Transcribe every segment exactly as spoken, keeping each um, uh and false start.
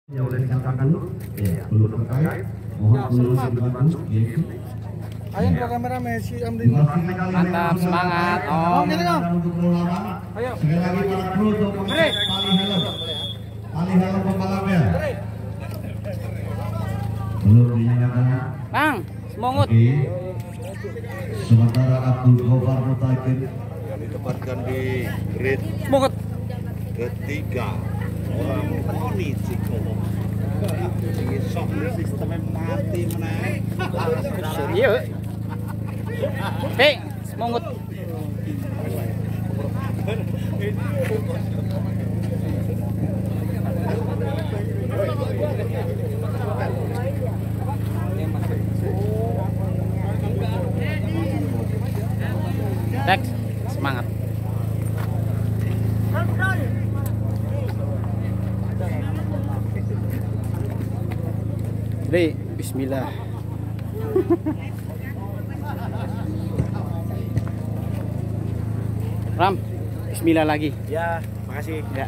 yang boleh dikatakan ya belum terkait mohon tolong dibantu yaitu ayo ke kamera Messi Amrin mantap semangat om gini om ayo sekali lagi para kru untuk memakai tali helm tali helm pembalapnya belum dinyatakan Bang semangut oke sementara Abdul Khobar Mutakin yang ditempatkan di grid semangut ketiga orang poni psikolog sok sistemnya mati menaik iya hei semangut Rex semangat Dri, bismillah. Ram, bismillah lagi. ya makasih Ya.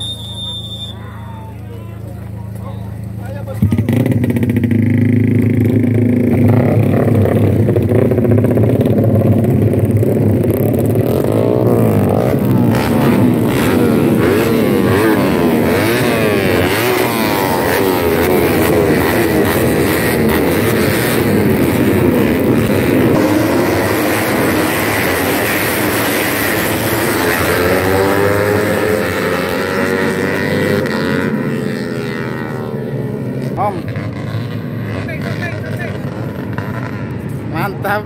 Om. Mantap.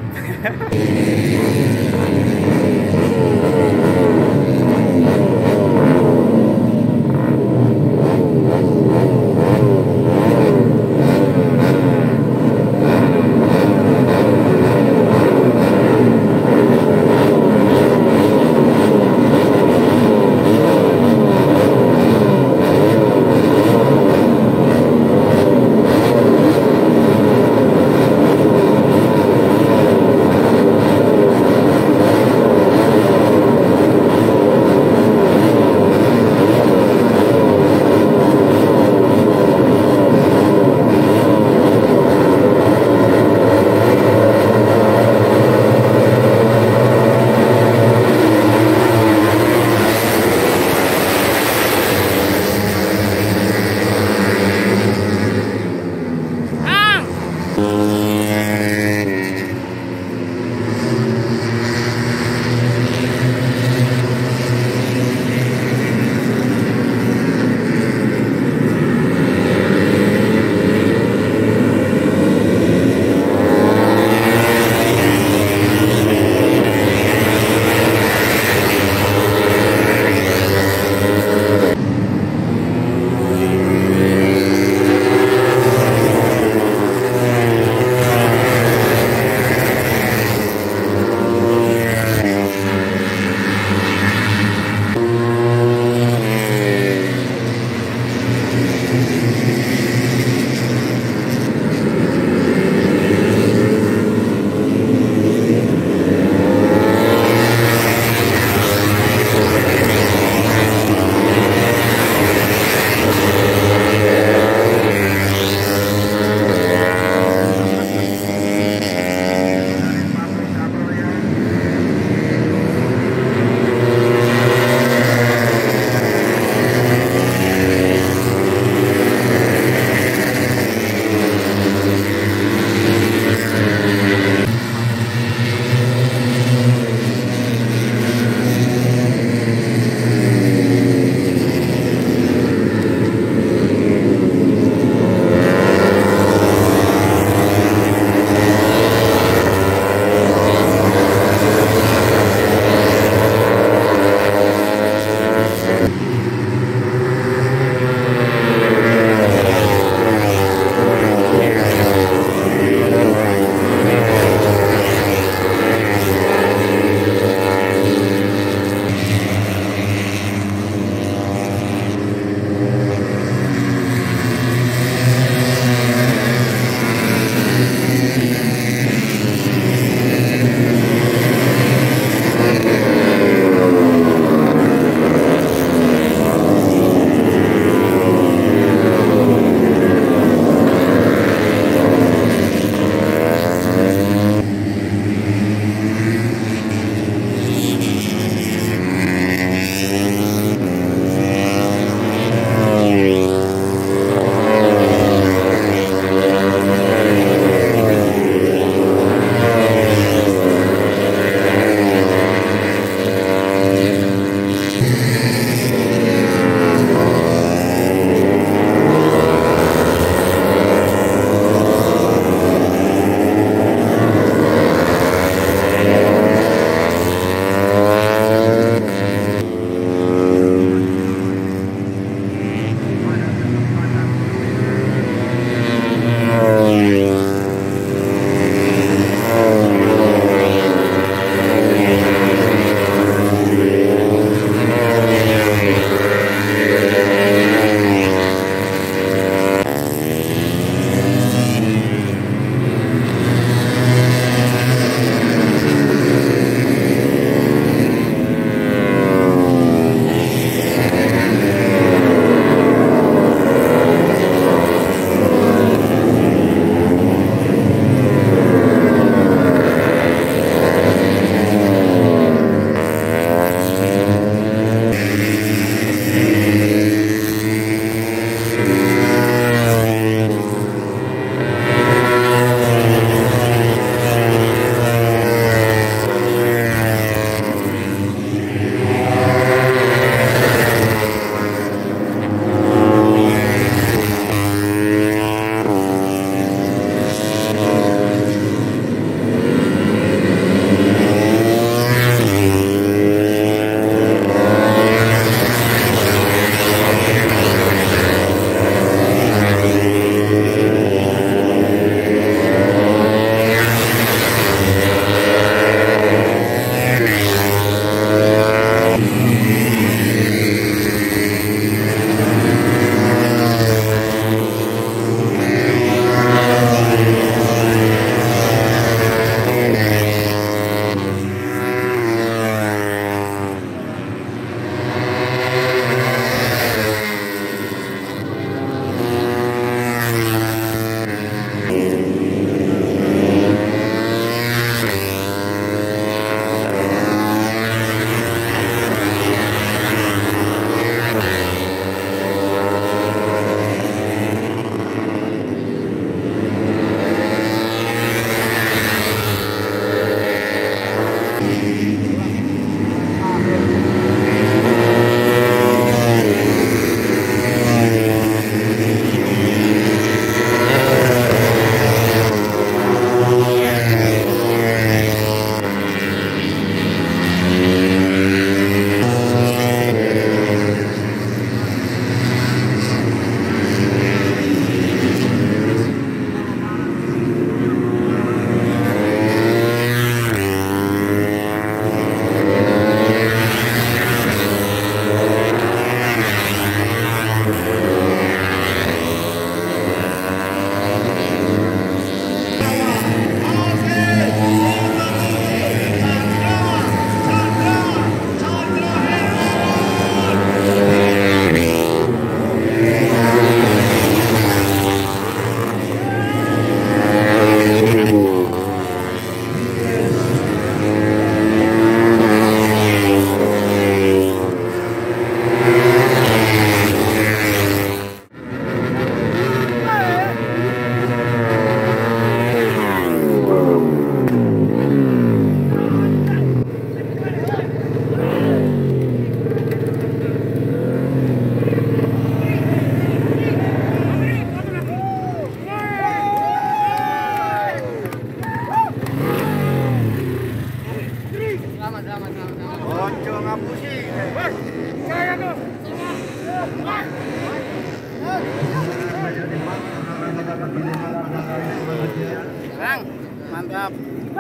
Mantap.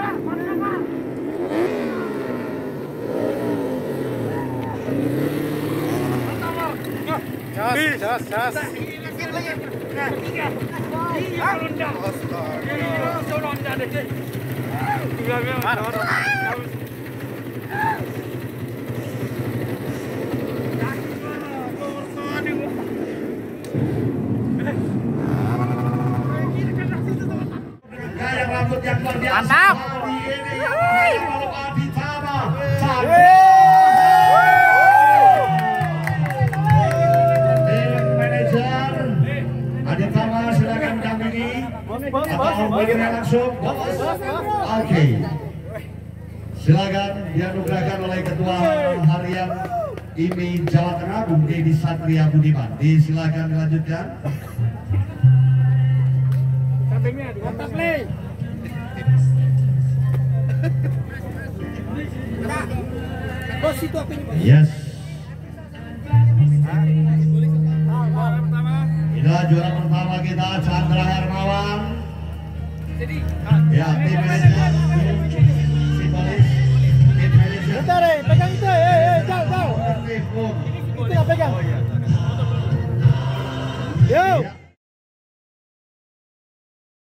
Jos, jos, jos. Yang rambut yang luar biasa. Mantap. Manajer Adit Tama silakan mendampingi atau bagian langsung. Oke. Silakan dianugerahkan oleh Ketua Harian I M I Jawa Tengah Bung Dedi Satria Budiman. Disilakan dilanjutkan. Mantap nih. Bos itu apa ini? Yes. Inilah juara pertama kita, Chandra Hermawan. Ya, tim manajer, si polis, tim manajer. Bentar, eh, pegang itu, eh, eh, jauh, jauh. Tim, Bung. Itu lah pegang. Yo. Ya.